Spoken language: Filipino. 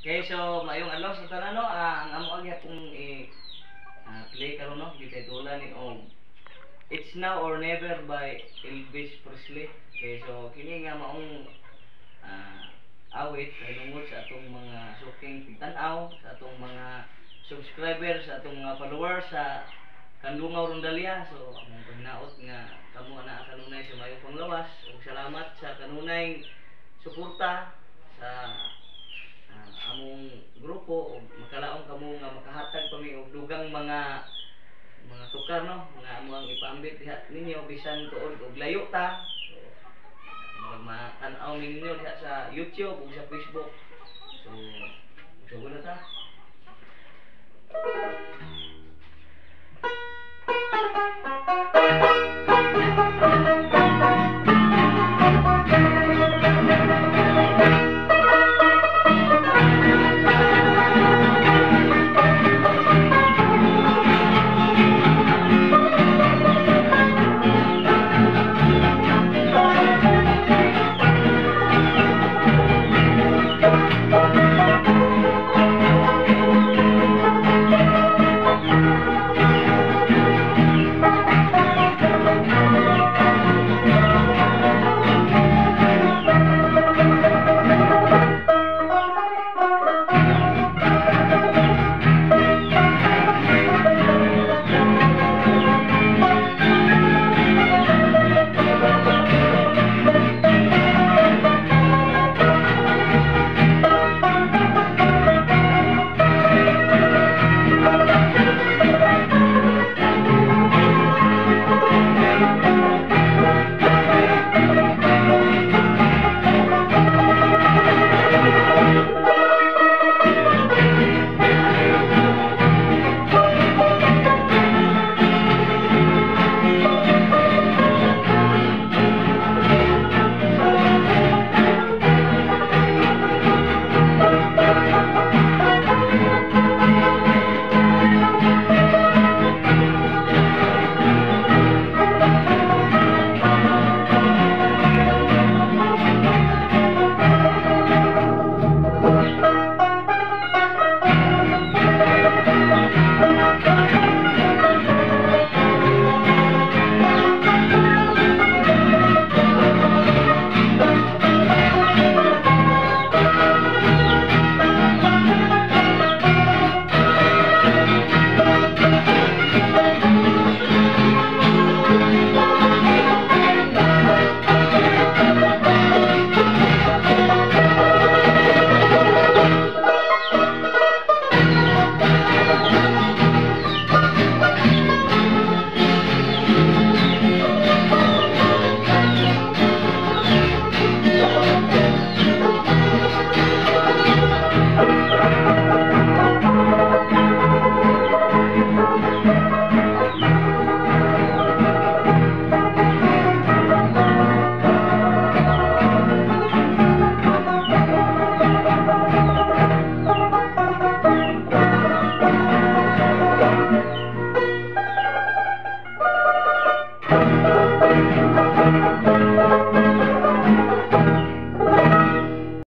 Okay, so mayong adlaw sa tanan no, ang amo agi akong play karon no, gititulan ni It's Now or Never by Elvis Presley. Okay, so kini nga maong awit ay lungod sa atong mga suking tigtanaw, sa atong mga subscribers, sa atong mga followers sa Candungao Rondalya. So among pagnaot nga kamo na kanunay sa mayong panglawas ug salamat sa kanunay suporta sa among grupo ug makalaong kamo nga makahatag pa mi og dugang mga tukar no nga amo ang ipaambit diha ninyo bisan tuod og layo ta. So matan-aw ninyo diha sa YouTube ug sa Facebook. So na ta.